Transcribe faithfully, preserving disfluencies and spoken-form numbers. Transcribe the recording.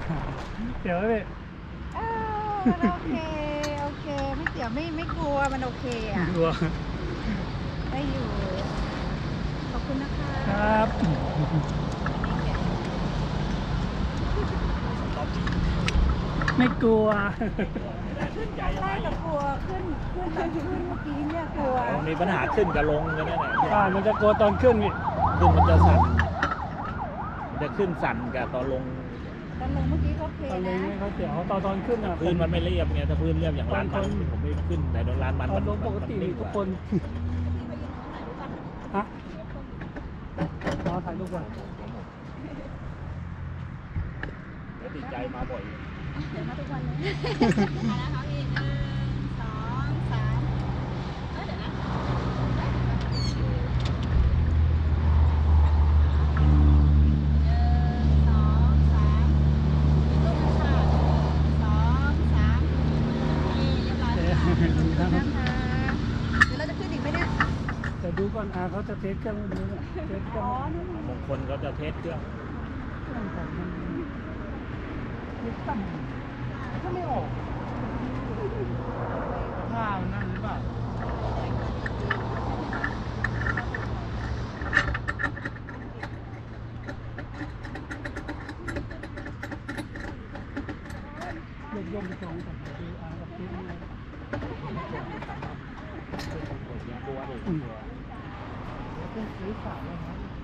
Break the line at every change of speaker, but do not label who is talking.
เดี๋ยวเลย
เออมันโอเคโอเคไม่เกี่ยวไม่ไม่กลัวมันโอเคอ่ะ
กลัว
ได้อยู่ขอบคุณนะคะ
ครับไม่กลัว
ขึ้นครั้งแรกก็กลัวขึ้นขึ้นตอนขึ้นเมื่อกี้เนี่ยกลัว
มีปัญหาขึ้นกับลงกันนั่นแหละ
อ่ามันจะกลัวตอนขึ้นนี่
ขึ้นมันจะสั่นมันจะขึ้นสั่นกับตอนลง
ตอนลงเมื่อกี้ก็โอเค
ตอนนี้
นะ
ไม่เขาเสียวตอนตอนขึ้นอ่ะ
พื้นมันไม่เรียบไงถ้าพื้นเรียบอย่างร้านมันผมไม่ขึ้นแต่โดนร้านมัน
ตอนลงปกติทุกคนฮะรอถ่ายรูปก่อน
แล้วติดใจมาบ่อย
เดี๋ยวมาทุกวันเลยมาแล้วครับพี่หนึ่งสองสามเดี๋ยวนะหนึ่งสองสามลูกค่ะสองสามนี่เรียบร้อยแล้วค่ะขอบคุณนะคะเดี๋ยวเราจะขึ้นอีกไหมเนี่ย
แต่ดูก่อนอาเขาจะเทสเครื่องดูเนี่ยเทสเครื่
อ๋
อ
อง นั่น
บางคนเขาจะเทสเครื่อง
เครื่องของมันเทสตั้มถ้าไม่ออกข้าวนั่นหรือเปล่ายกย่อมไปตรงกับดูอากับพี่นี่
กลัวดิ
เป็นสีขาวเลยครับ